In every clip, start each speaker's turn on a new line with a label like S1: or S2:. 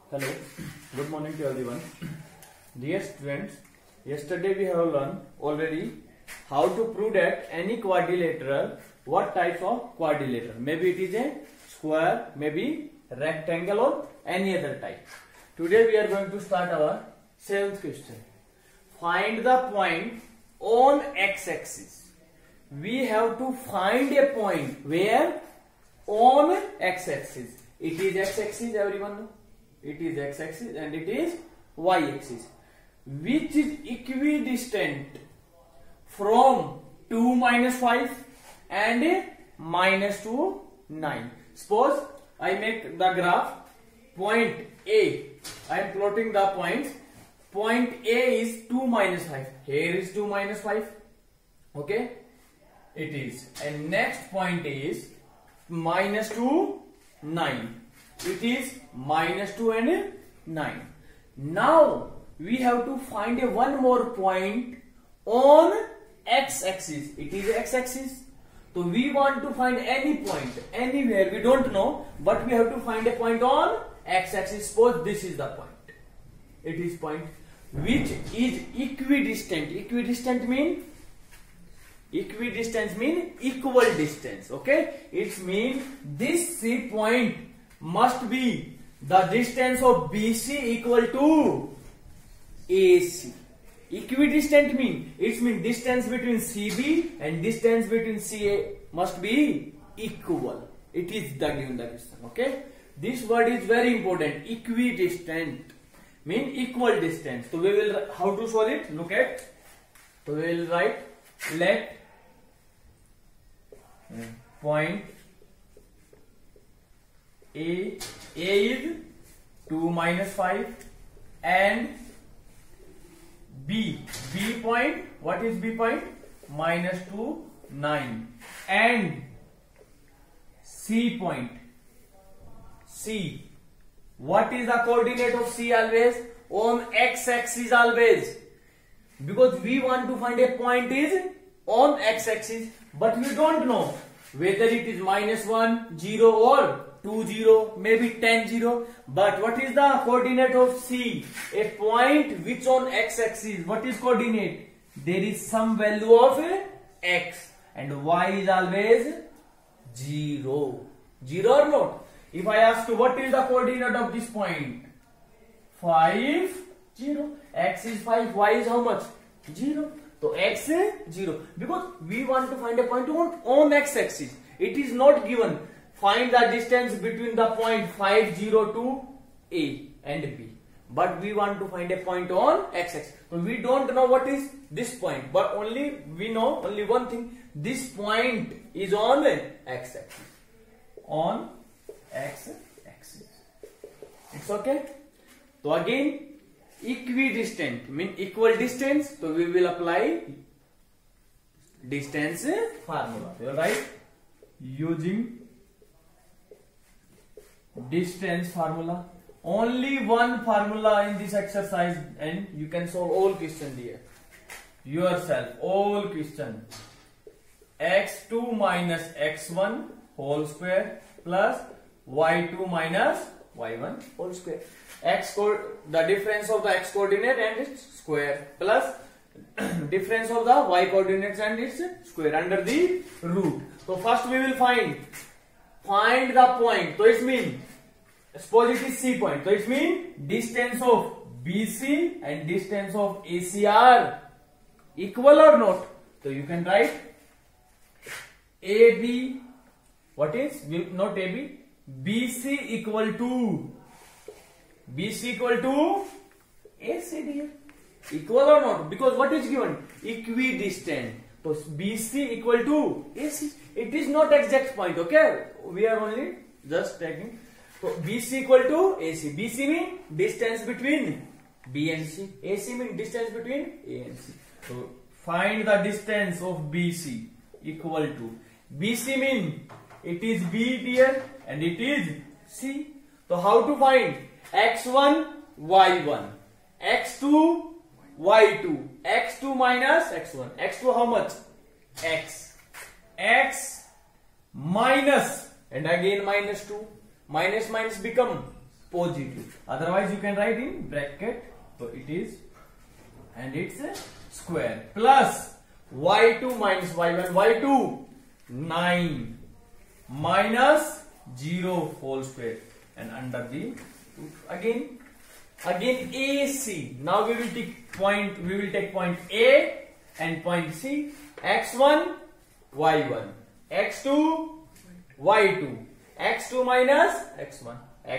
S1: Hello, good morning to everyone. Dear students, yesterday we have learned already how to prove that any quadrilateral, what types of quadrilateral. Maybe it is a square, maybe rectangle or any other type. Today we are going to start our 7th question. Find the point on x-axis. We have to find a point where on x-axis. It is x-axis, everyone know? It is x-axis and it is y-axis, which is equidistant from 2 minus 5 and minus 2 9. Suppose I make the graph point A. I am plotting the points. Point A is 2 minus 5. Here is 2 minus 5. Okay, it is. And next point is minus 2 9. It is minus 2 and 9. Now we have to find a one more point on x-axis. It is x-axis. So we want to find any point anywhere. We don't know, but we have to find a point on x-axis. Suppose this is the point. It is point which is equidistant. Equidistant mean equal distance. Okay, it means this C point must be the distance of BC equal to AC. Equidistant mean it means distance between CB and distance between CA must be equal. It is the given the question. Okay, this word is very important. Equidistant mean equal distance. So we will how to solve it. Look at. So we will write let point A is 2 minus 5 and B point, what is B point? Minus 2 9 and C point. C, what is the coordinate of C always? On x-axis always, because we want to find a point is on x-axis, but we don't know whether it is minus 1 0 or 2 0, maybe 10 0. But what is the coordinate of C? A point which on x-axis, what is coordinate? There is some value of x and y is always 0. 0 or not? If I ask you what is the coordinate of this point? 5 0. X is 5, y is how much? 0. So x is 0, because we want to find a point on x-axis. It is not given. Find the distance between the point 5 0 to A and B, but we want to find a point on x-axis. So we don't know what is this point, but only we know only one thing. This point is on x-axis. On x-axis. It's okay. So again, equidistant mean equal distance. So we will apply distance formula. You right? Using distance formula. Only one formula in this exercise, and you can solve all question here yourself. All question. x2 minus x1 whole square plus y2 minus y1 whole square. The difference of the x coordinate and its square plus difference of the y coordinates and its square under the root. So first we will find the point. So it means suppose it is C point. So it means distance of BC and distance of AC are equal or not. So you can write AB. What is not AB? BC equal to AC, dear. Equal or not? Because what is given? Equidistant. So BC equal to AC. It is not exact point. Okay, we are only just taking. So BC equal to AC. BC means distance between B and C. AC means distance between A and C. So find the distance of BC equal to. BC means it is B, dear, and it is C. So how to find? X1 Y1, X2 Y2, X2 minus X1. X2 how much? X. X minus and again minus 2. Minus minus become positive. Otherwise you can write in bracket. So it is, and it's a square, plus y2 minus y1, y2 9 minus 0 whole square, and under the again AC. Now we will take point A and point C. x1 y1, x2 y2, x2 minus x1,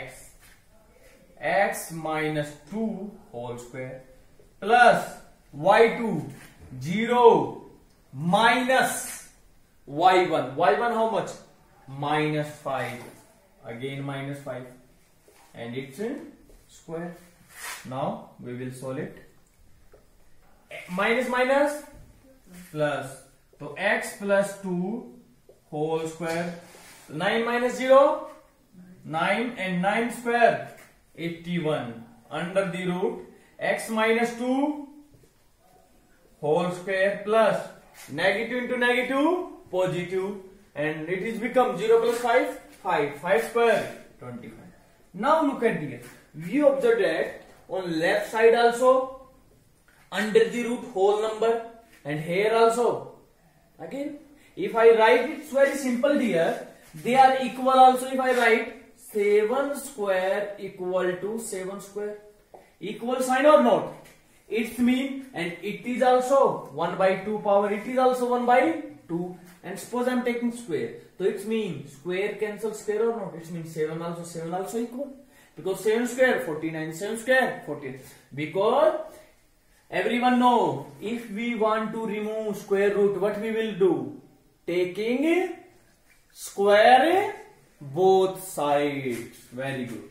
S1: x minus 2 whole square, plus y2 0 minus y1, how much? Minus 5, again minus 5, and it's in square. Now we will solve it. Minus minus plus, so x plus 2 whole square, 9 minus 0 9, and 9 square 81, under the root x minus 2 whole square plus negative into negative positive, and it is become 0 plus 5 square 25. Now look at here. We observe that on left side also under the root whole number, and here also. Again, if I write it, it's very simple dear. They are equal also. If I write 7 square equal to 7 square, equal sign or not? It's mean, and it is also 1 by 2 power, it is also 1 by 2, and suppose I am taking square, so it means square cancel square or not? It means 7 also equal, because 7 square 49, 7 square 14, because everyone know if we want to remove square root, what we will do? Taking square both sides. Very good.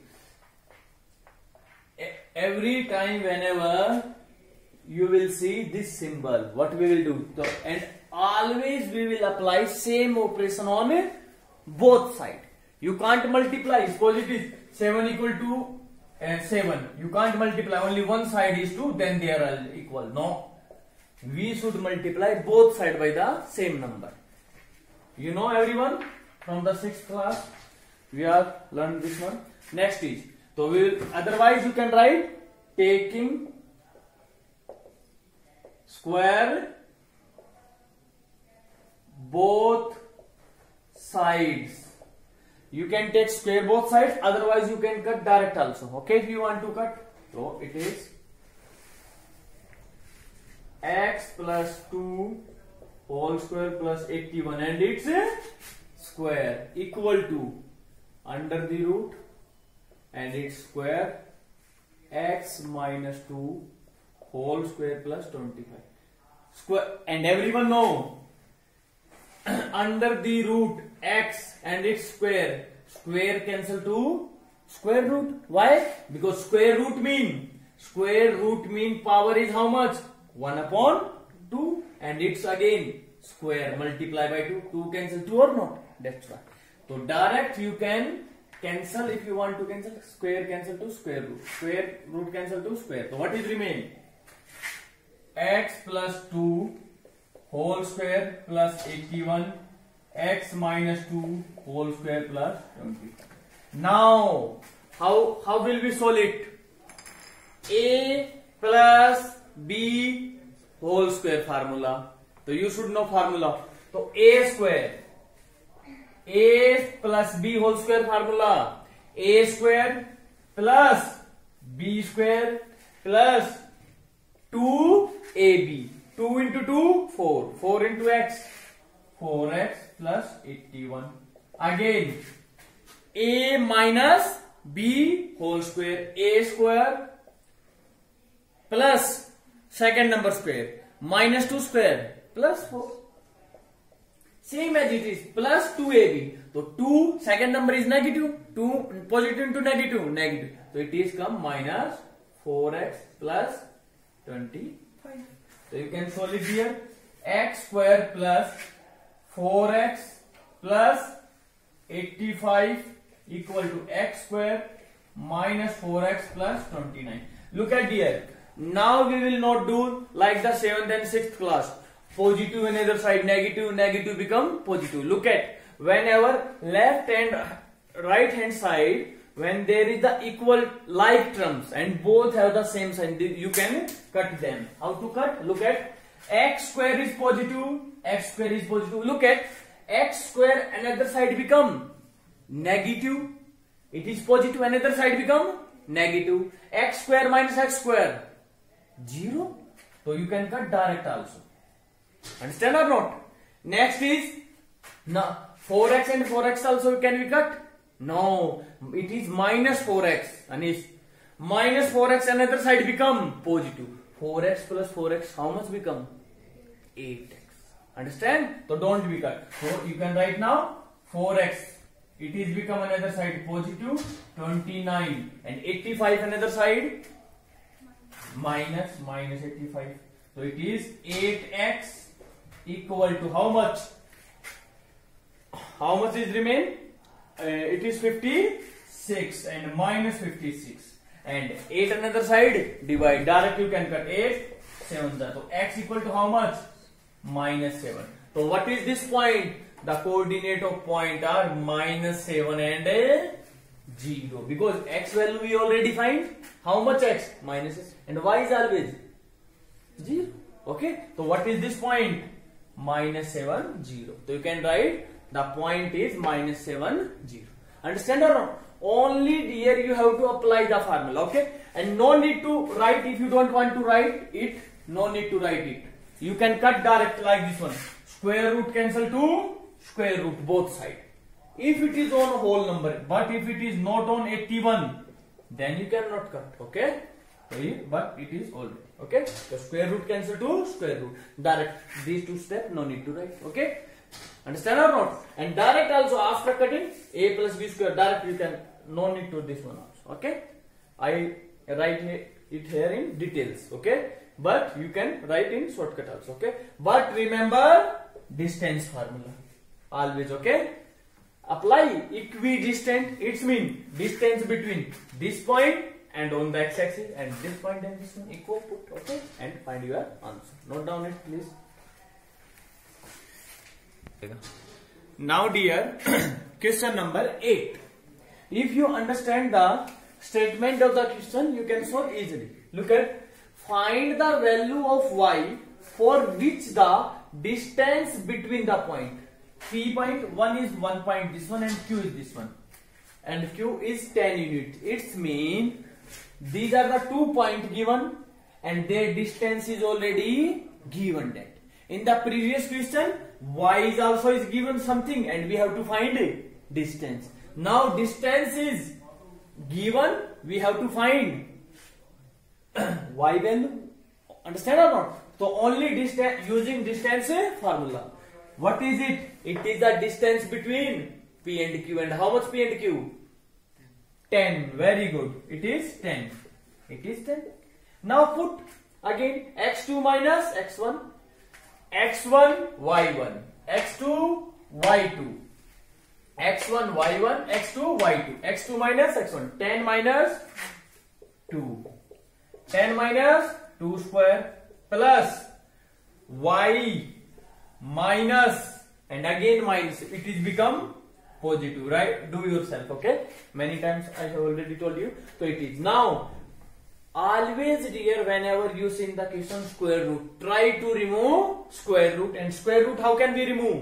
S1: Every time whenever you will see this symbol, what we will do? So, and always we will apply same operation on both sides. You can't multiply. Suppose it is 7 equal to 7. You can't multiply. Only one side is 2. Then they are all equal. No. We should multiply both sides by the same number. You know everyone, from the 6th class we have learned this one. Next is, so we will, otherwise you can write taking square both sides. You can take square both sides, otherwise you can cut direct also. Okay, if you want to cut, so it is x plus 2 whole square plus 81, and it's a square equal to under the root, and it's square x minus 2 whole square plus 25 square, and everyone know under the root x and its square cancel to square root. Why? Because square root mean power is how much? 1 upon 2, and it's again square, multiply by 2. 2 cancel 2 or not? That's why. So direct you can cancel. If you want to cancel, square cancel to square root cancel to square. So what is remain? X plus 2 whole square plus 81, x minus 2 whole square plus 20. Now how will we solve it? A plus b whole square formula. So you should know formula. So a plus b whole square formula. A square plus b square plus 2ab. 2 into 2, 4. 4 into x. 4x plus 81. Again, a minus b whole square. A square plus second number square minus 2 square plus 4. Same as it is, plus 2ab. So 2 second number is negative. 2 positive into negative. So it is come minus 4x plus 25. So you can solve it here. X square plus 4x plus 85 equal to x square minus 4x plus 29. Look at here. Now we will not do like the 7th and 6th class. Positive on either side, negative become positive. Look at, whenever left and right hand side, when there is the equal like terms and both have the same sign, you can cut them. How to cut? Look at x square is positive, x square is positive. Look at x square, another side become negative. It is positive, another side become negative. X square minus x square 0. So you can cut direct also. Understand or not? Next is now 4x and 4x also can be cut. No, it is minus 4x. Anish, minus 4x, another side become positive. 4x plus 4x, how much become? 8x. Understand? So don't be cut. So you can write now 4x. It is become another side positive 29 and 85 another side minus 85. So it is 8x equal to how much? How much is remain? It is 56 and minus 56 and 8 another side divide. Direct you can cut 8 7. So x equal to how much? Minus 7. So what is this point? The coordinate of point are minus 7 and 0 because x value we already find. How much x? Minus 6 and y is always 0. Okay. So what is this point? Minus 7 0. So you can write the point is minus 7 0. Understand or not? Only here you have to apply the formula. Okay. And no need to write if you don't want to write it. No need to write it. You can cut direct like this one. Square root cancel to square root both side. If it is on a whole number, but if it is not on 81, then you cannot cut. Okay. But it is already. Okay. So square root cancel to square root. Direct these two steps no need to write. Okay. Understand or not? And direct also after cutting a plus b square direct you can no need to this one also. Okay. I write it here in details. Okay. But you can write in shortcut also. Okay. But remember distance formula always. Okay. Apply equidistant. It means distance between this point and on the x-axis and this point and this one equal put. Okay. And find your answer. Note down it please. Now dear, question number 8. If you understand the statement of the question, you can solve easily. Look at, find the value of y for which the distance between the point. P point 1 is 1 point this one and q is this one. And q is 10 units. It means these are the 2 points given and their distance is already given that. In the previous question, y is also is given something and we have to find a distance. Now distance is given, we have to find y value. Understand or not? So only distance using distance formula. What is it? It is the distance between P and Q. And how much P and Q? 10. Very good. It is 10. It is 10. Now put again x2 minus x1. x1 y1 x2 y2 x1 y1 x2 y2 x2 minus x1 10 minus 2 10 minus 2 square plus y minus and again minus, it is become positive, right? Do yourself. Okay, many times I have already told you. So it is now always dear, whenever you see in the question square root, try to remove square root. And square root how can we remove?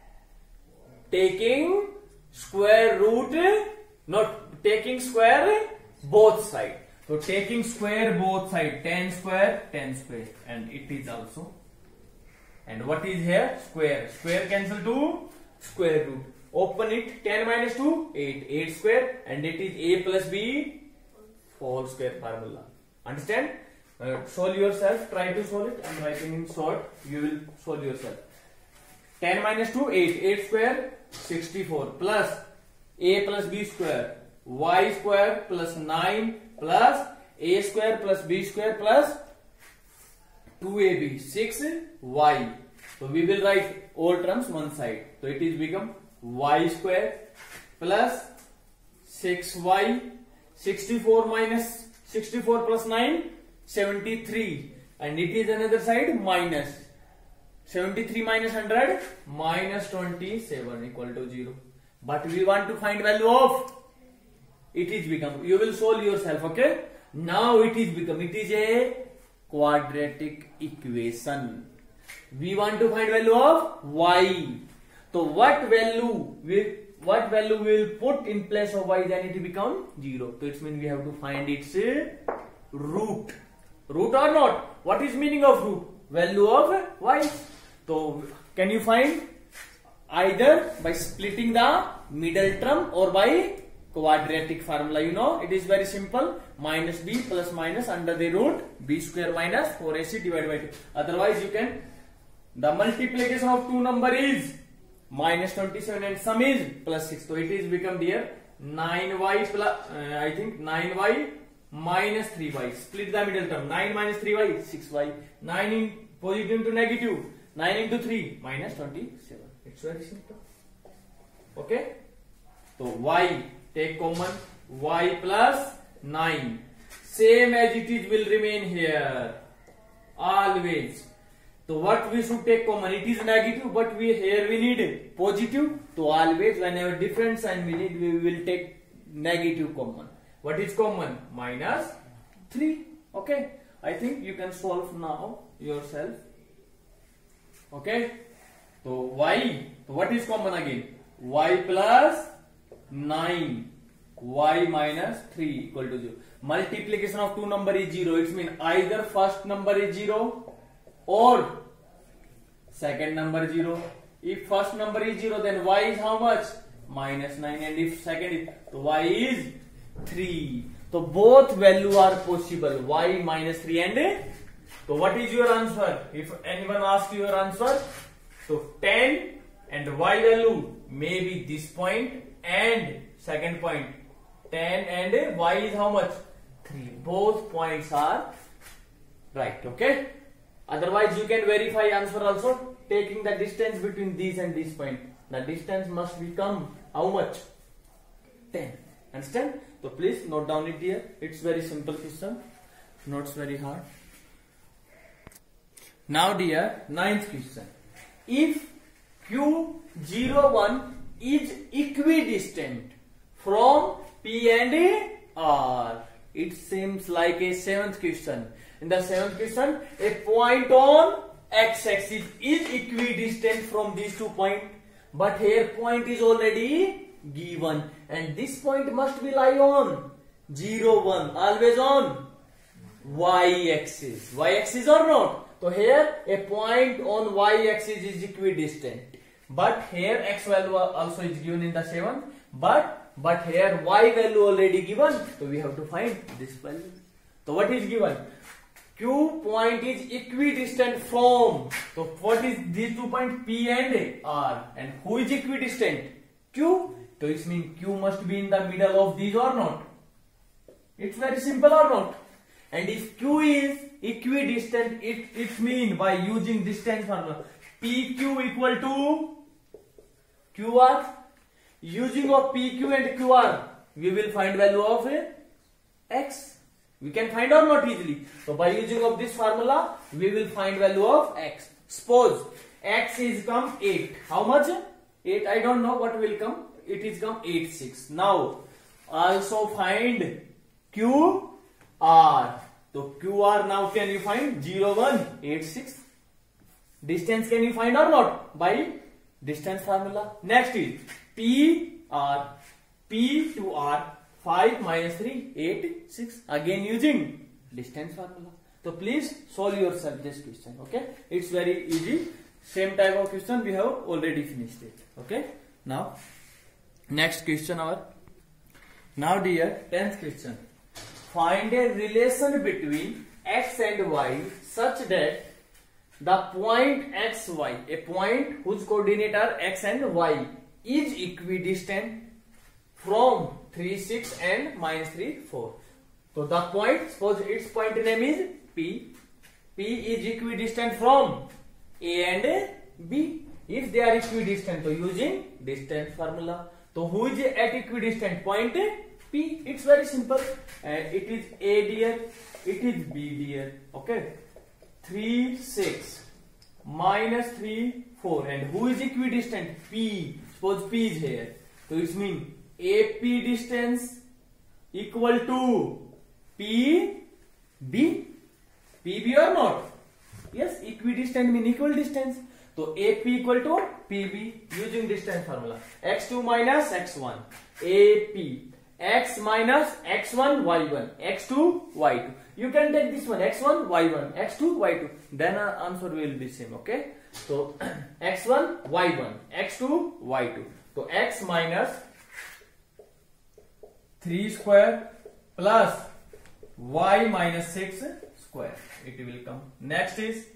S1: Taking square root, not taking square both side. So taking square both side, 10 square and it is also. And what is here? Square. Square cancel to square root. Open it. 10 minus 2, 8. 8 square and it is a plus b whole square formula. Understand? Solve yourself. Try to solve it. I am writing in short. You will solve yourself. 10 minus 2, 8. 8 square, 64 plus a plus b square. Y square plus 9 plus a square plus b square plus 2ab 6y. So we will write all terms one side. So it is become y square plus 6y. 64 minus 64 plus 9 73 and it is another side minus 73 minus 100 minus 27 equal to 0. But we want to find value of it is become, you will solve yourself, okay? Now it is become, it is a quadratic equation. We want to find value of y. So what value we will put in place of y, then it will become 0. So it means we have to find its root. Root or not? What is meaning of root? Value of y. So can you find? Either by splitting the middle term or by quadratic formula. You know, it is very simple. Minus b plus minus under the root b square minus 4ac divided by 2. Otherwise you can, the multiplication of two number is minus 27 and sum is plus 6. So it is become here 9y plus, I think 9y minus 3y. Split the middle term. 9 minus 3y, 6y. 9 in positive into negative. 9 into 3 minus 27. It's very simple. Okay. So y, take common, y plus 9. Same as it is will remain here. Always. So what we should take common? It is negative, but here we need positive. So always whenever different sign we need, we will take negative common. What is common? Minus 3. Okay. I think you can solve now yourself. Okay. So y, so what is common again? Y plus 9, y minus 3 equal to 0. Multiplication of two number is 0. It means either first number is 0 or second number 0. If first number is 0, then y is how much? Minus 9. And if second is, so y is 3. So both value are possible. Y minus 3 and so what is your answer? If anyone asks your answer, so 10 and y value may be this point and second point 10 and y is how much? 3. Both points are right. Okay. Otherwise you can verify answer also taking the distance between these and this point. The distance must become how much? 10. Understand? So please note down it here. It's very simple question. Not very hard. Now dear, ninth question. If Q01 is equidistant from P and R, it seems like a seventh question. In the seventh question, a point on x-axis is equidistant from these 2 points, but here point is already given, and this point must be lie on 0, 1, always on y-axis. Y-axis or not? So here a point on y-axis is equidistant, but here x value also is given in the 7th, but here y value already given, so we have to find this value. So what is given? Q point is equidistant from, so what is these 2 points? P and R, and who is equidistant? Q. So it means Q must be in the middle of these or not? It's very simple or not? And if Q is equidistant, it means by using distance formula, PQ equal to QR. Using of PQ and QR, we will find value of X. We can find or not easily. So by using of this formula, we will find value of X. Suppose X is come 8. How much? 8. I don't know what will come. It is come 8, 6. Now also find QR. So QR now can you find 0, 1, 8, 6. Distance can you find or not? By distance formula. Next is PR. P to R. 5 minus 3, 8, 6. Again using distance formula. So please solve yourself this question. Okay. It's very easy. Same type of question we have already finished it. Okay. Now next question now dear 10th question. Find a relation between x and y such that the point xy, a point whose coordinate are x and y, is equidistant from 3, 6 and minus 3, 4. So the point, suppose its point name is P. P is equidistant from A and B. If they are equidistant, so using distance formula. So who is at equidistant point? P. It's very simple. And it is A dear, it is B dear. Okay. 3, 6 minus 3, 4. And who is equidistant? P. Suppose P is here. So it means AP distance equal to PB. PB or not? Yes, equidistant mean equal distance. So AP equal to PB using distance formula. X2 minus X1. AP. X minus X1 Y1. X2 Y2. You can take this one X1 Y1. X2 Y2. Then our answer will be same. Okay. So X1 Y1. X2 Y2. So X minus 3 square plus Y minus 6 square. It will come. Next is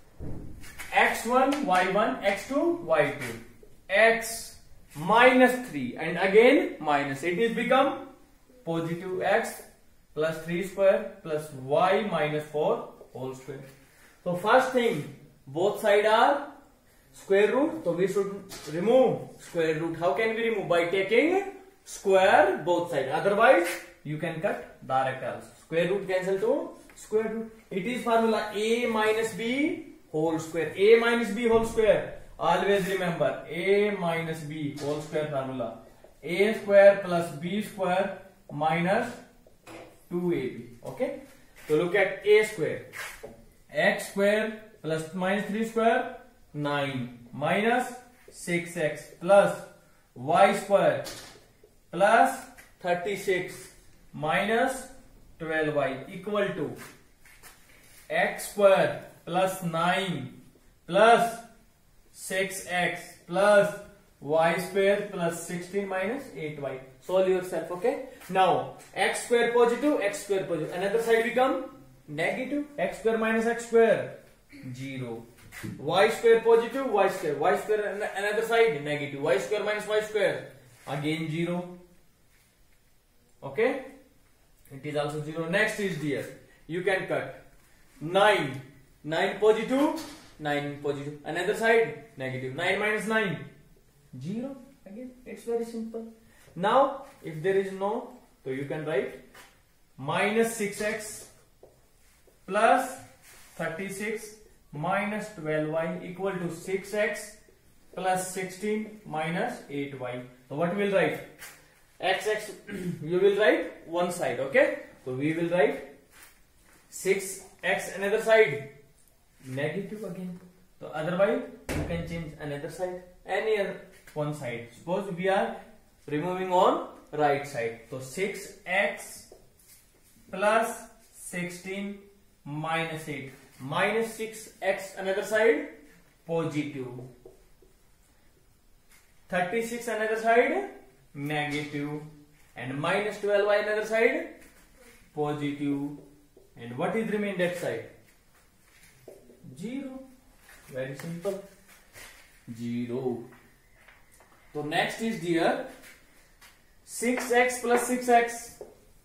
S1: X1 Y1 X2 Y2. X minus 3 and again minus. It is become positive. X plus 3 square plus Y minus 4 whole square. So first thing, both sides are square root. So we should remove square root. How can we remove? By taking square both sides. Otherwise you can cut direct also. Square root cancel to square root. It is formula A minus B whole square. A minus B whole square. Always remember A minus B whole square formula. A square plus B square minus 2AB. Okay. So look at A square. X square plus minus 3 square 9 minus 6x plus Y square plus 36 minus 12y equal to X square plus 9 plus 6x plus Y square plus 16 minus 8y. Solve yourself. Okay. Now X square positive, X square positive. Another side become negative. X square minus X square 0. Y square positive, Y square another side negative. Y square minus Y square again 0. Okay. It is also 0. Next is here. You can cut 9. 9 positive, 9 positive. Another side negative. 9 minus 9 0. Again it's very simple. Now if there is no, so you can write minus 6x plus 36 minus 12y equal to 6x plus 16 minus 8y. So what we will write? X you will write one side. Okay. So we will write 6x another side negative again. So otherwise you can change another side, any other one side. Suppose we are removing on right side. So 6x plus 16 minus 8 minus 6x another side positive, 36 another side negative, and minus 12y another side positive. And what is remain that side? 0. Very simple. 0. So next is dear 6x plus 6x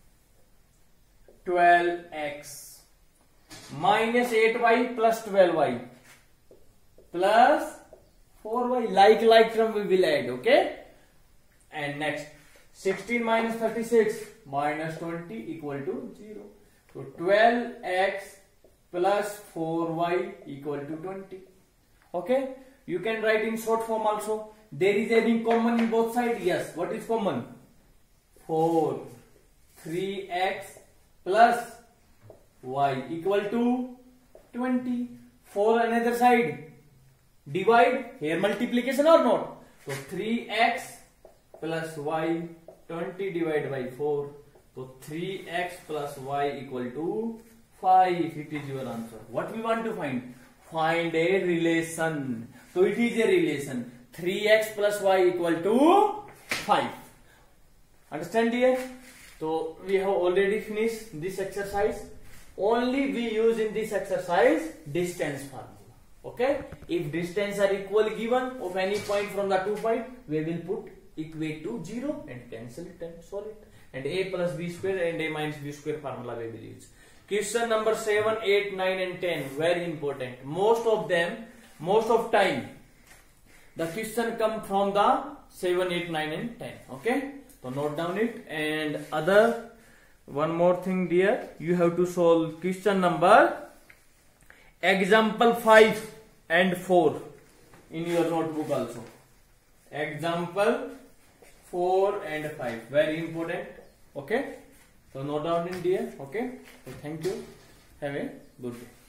S1: 12x minus 8y plus 12y plus 4y. Like term we will add. Okay. And next 16 minus 36 minus 20 equal to 0. So 12x plus 4y equal to 20. Okay. You can write in short form also. There is anything common in both sides. Yes. What is common? 4. 3x plus y equal to 20. 4 another side. Divide. Here multiplication or not? So 3x plus y 20 divided by 4. So 3x plus y equal to 5. It is your answer. What we want to find? Find a relation. So it is a relation. 3x plus y equal to 5. Understand here? So we have already finished this exercise. Only we use in this exercise distance formula. Okay? If distance are equal given of any point from the 2 points, we will put equate to 0 and cancel it and solve it. And a plus b square and a minus b square formula we will use. Question number 7, 8, 9 and 10. Very important. Most of time, the question come from the 7, 8, 9 and 10. Okay? So note down it. And other one more thing dear. You have to solve question number example 5 and 4 in your notebook also. Example 4 and 5. Very important. Okay. So note down in dear. Okay. So thank you. Have a good day.